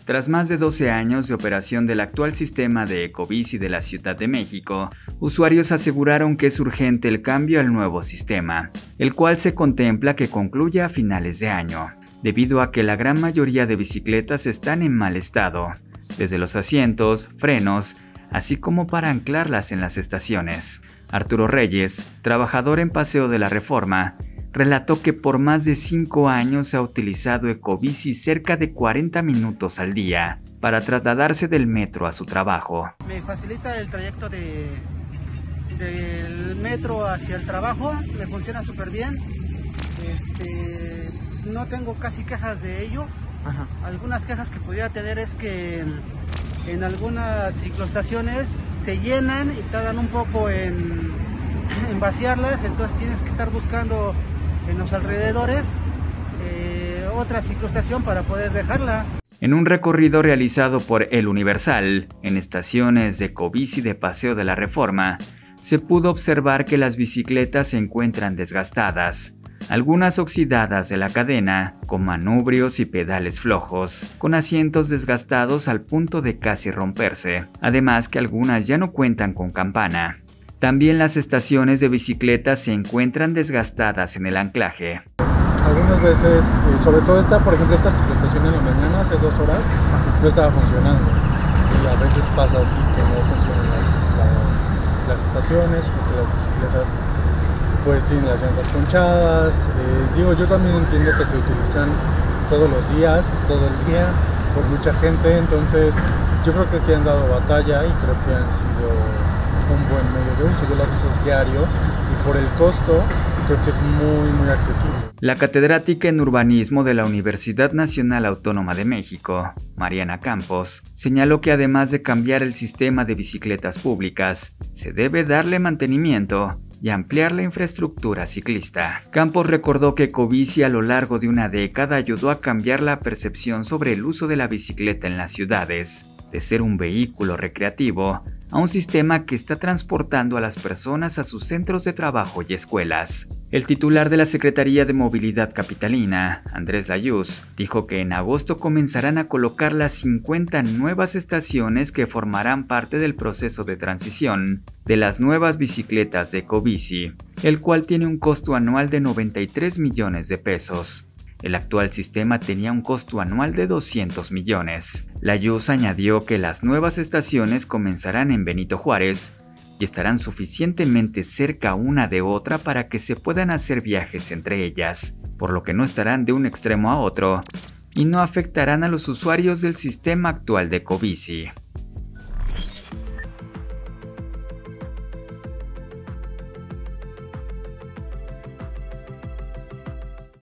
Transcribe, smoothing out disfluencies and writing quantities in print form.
Tras más de 12 años de operación del actual sistema de Ecobici de la Ciudad de México, usuarios aseguraron que es urgente el cambio al nuevo sistema, el cual se contempla que concluya a finales de año, debido a que la gran mayoría de bicicletas están en mal estado, desde los asientos, frenos, así como para anclarlas en las estaciones. Arturo Reyes, trabajador en Paseo de la Reforma, relató que por más de 5 años ha utilizado Ecobici cerca de 40 minutos al día para trasladarse del metro a su trabajo. Me facilita el trayecto del metro hacia el trabajo, me funciona súper bien. No tengo casi quejas de ello. Algunas quejas que pudiera tener es que en algunas cicloestaciones se llenan y tardan un poco en vaciarlas, entonces tienes que estar buscando en los alrededores otra cicloestación para poder dejarla. En un recorrido realizado por El Universal, en estaciones de Ecobici de Paseo de la Reforma, se pudo observar que las bicicletas se encuentran desgastadas, algunas oxidadas de la cadena, con manubrios y pedales flojos, con asientos desgastados al punto de casi romperse, además que algunas ya no cuentan con campana. También las estaciones de bicicletas se encuentran desgastadas en el anclaje. Algunas veces, sobre todo por ejemplo esta cicloestación en la mañana, hace 2 horas, no estaba funcionando. Y a veces pasa así que no funcionan las estaciones, porque las bicicletas pues tienen las llantas ponchadas. Yo también entiendo que se utilizan todos los días, todo el día, por mucha gente, entonces yo creo que sí han dado batalla y creo que han sido un buen medio de uso. Yo las uso diario y por el costo creo que es muy accesible. La catedrática en urbanismo de la Universidad Nacional Autónoma de México, Mariana Campos, señaló que además de cambiar el sistema de bicicletas públicas, se debe darle mantenimiento y ampliar la infraestructura ciclista. Campos recordó que Ecobici a lo largo de una década ayudó a cambiar la percepción sobre el uso de la bicicleta en las ciudades, de ser un vehículo recreativo a un sistema que está transportando a las personas a sus centros de trabajo y escuelas. El titular de la Secretaría de Movilidad Capitalina, Andrés Layuz, dijo que en agosto comenzarán a colocar las 50 nuevas estaciones que formarán parte del proceso de transición de las nuevas bicicletas de Ecobici, el cual tiene un costo anual de 93 millones de pesos. El actual sistema tenía un costo anual de 200 millones. Layuz añadió que las nuevas estaciones comenzarán en Benito Juárez y estarán suficientemente cerca una de otra para que se puedan hacer viajes entre ellas, por lo que no estarán de un extremo a otro y no afectarán a los usuarios del sistema actual de Ecobici.